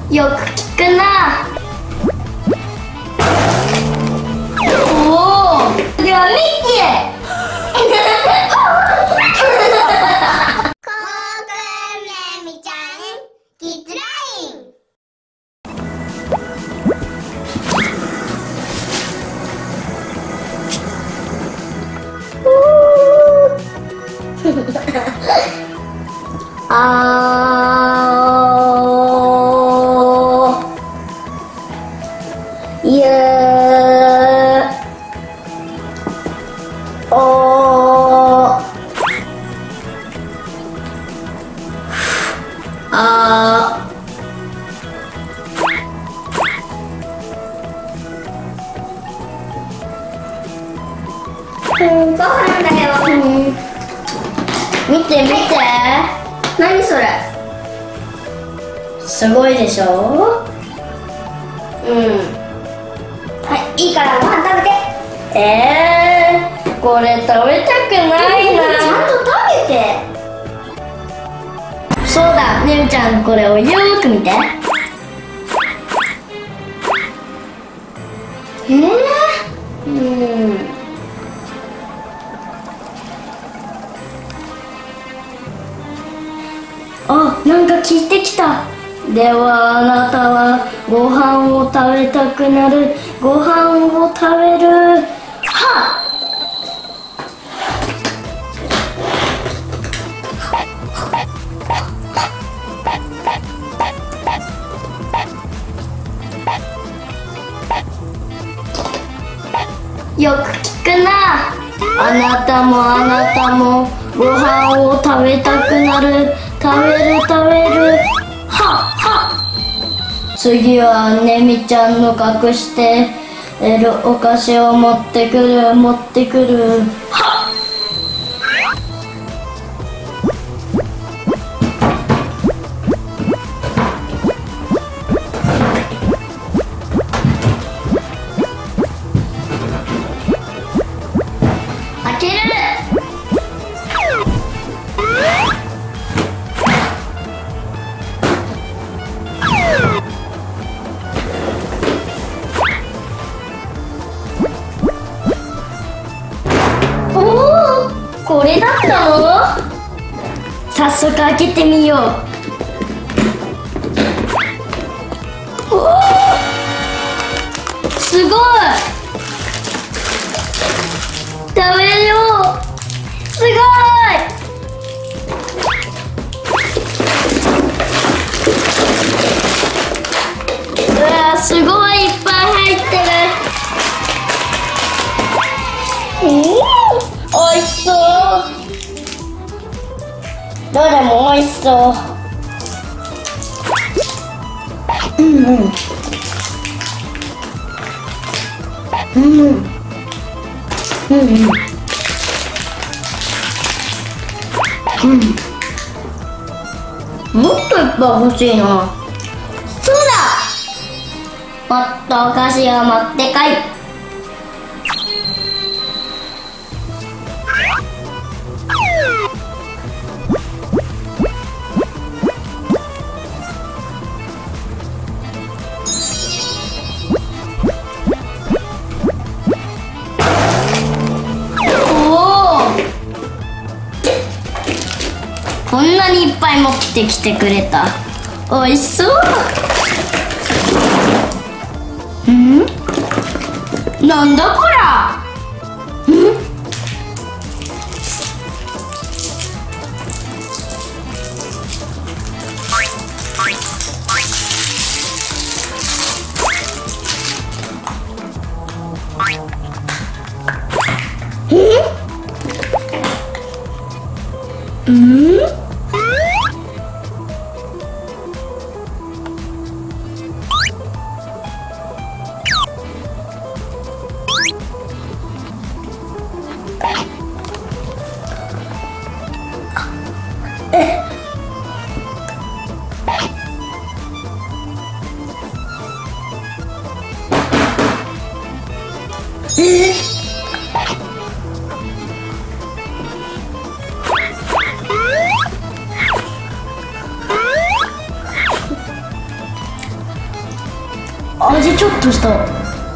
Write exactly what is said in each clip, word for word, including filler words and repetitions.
よく聞くな。おお、では見て。 コークめみちゃんキッズライン。 あーいやおあうん、ご飯だよ。 うん、見て見て、何それ、すごいでしょ。うん、 はい、いいからご飯食べて。 えー、これ食べたくないな。 ちゃんと食べて。 そうだ、ねるちゃん、これをよーく見て。えー、うん、あ、なんか聞いてきた。ではあなたはご飯を食べたくなる。ご飯を食べる。はっ、よく聞くな。あなたもあなたもご飯を食べたくなる。食べる食べる。はっはっ、次はねみちゃんの隠しているお菓子を持ってくる持ってくる。はっ、開ける。これだったの？早速開けてみよう。おー、すごい、食べよう。すごい、うわー、すごいいっぱい入ってる。うん、おいしそう。どれもおいしそう。うんうん。うんうん。うんうん。うん。もっといっぱい欲しいな。そうだ。もっとお菓子を持ってこい。こんなにいっぱい持ってきてくれた。おいしそう。ん？なんだこら。ん？うん？えっ？ 味ちょっとした。え？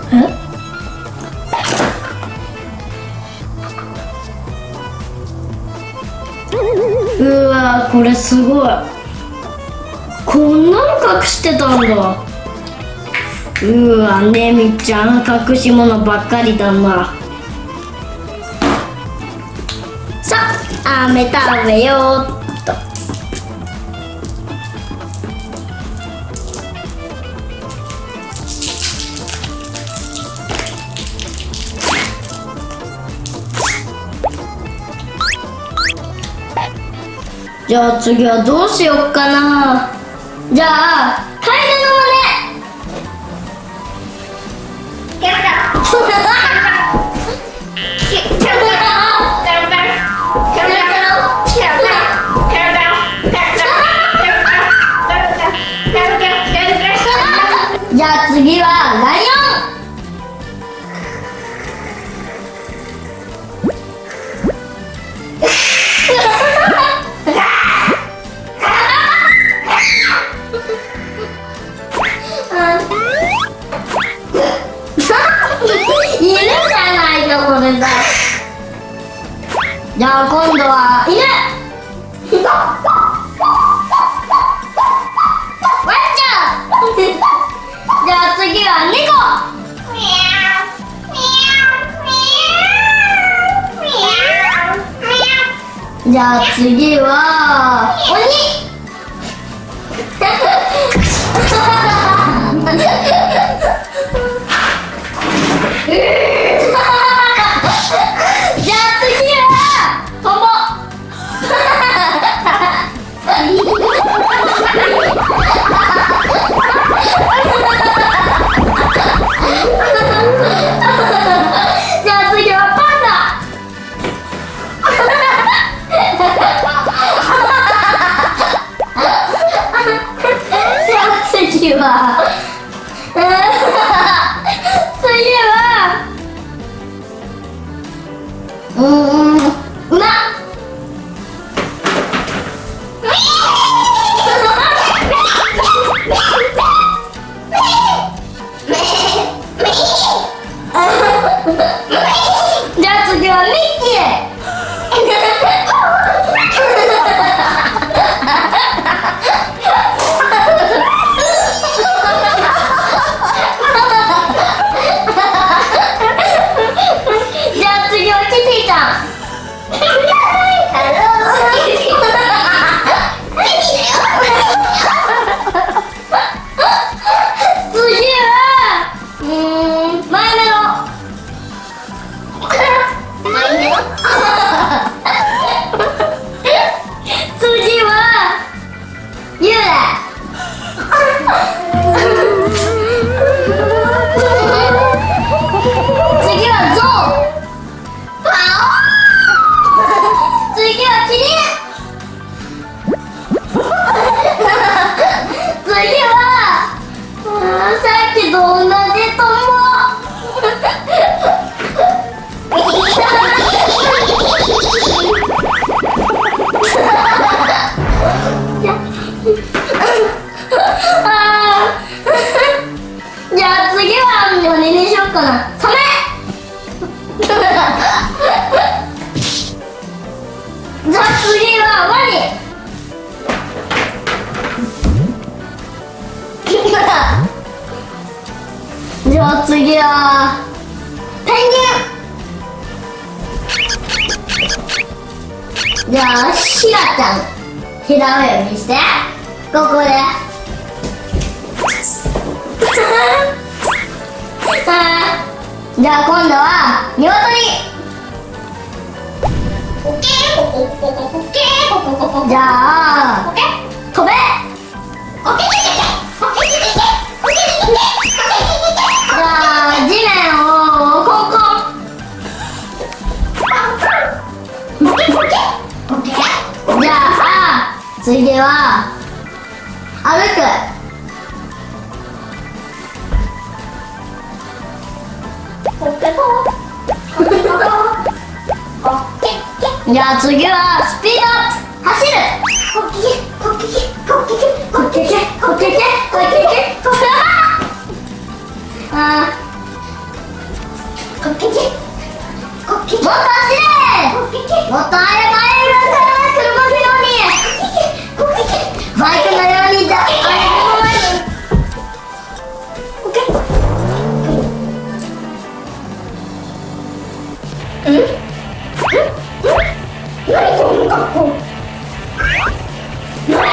うわ、これすごい。こんなの隠してたんだ。うわ、ねみちゃん隠し物ばっかりだな。さあ、飴食べようっと。じゃあ次はどうしよっかな。じゃあカエルの真似。じゃあ次はライオン。犬じゃないかこれだ。じゃあ今度は犬。ワンちゃん。じゃあ次は猫。じゃあ次は鬼。じゃあ次はトンボ。じゃあ次はパンダ。じゃあ次は次はうーん、馬。じゃあ次はミッキー。じゃあ次はキティちゃん。次はうーん、マイメロ。次は幽霊。次はゾウ。次はキリン。次はうーん、さっきと同じトンボ。じゃあ次は何にしよっかな。サメ。じゃあ次はワニ。じゃあ次はペンギン。じゃあシラちゃん、平泳ぎしてここで。じゃあ今度は鶏。じゃあ飛べ。じゃあ地面をコンコン。じゃあ次は歩く。じゃあ次はスピードアップ。走る。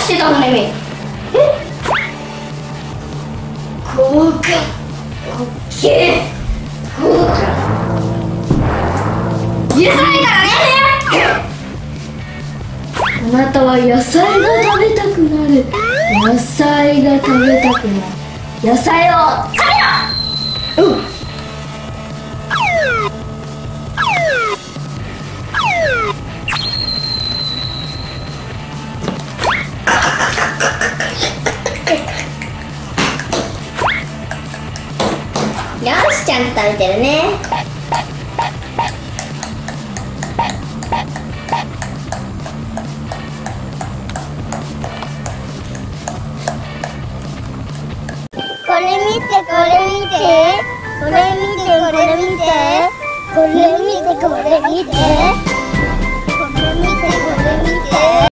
してたのねみ。えこうかオッケーこうか許さないからね。あなたは野菜が食べたくなる。野菜が食べたくなる。野菜を食べろ。うん。よし、ちゃんと食べてるね。 これ見て、これ見て、これ見て、これ見て、これ見て、これ見て、これ見て、これ見て、これ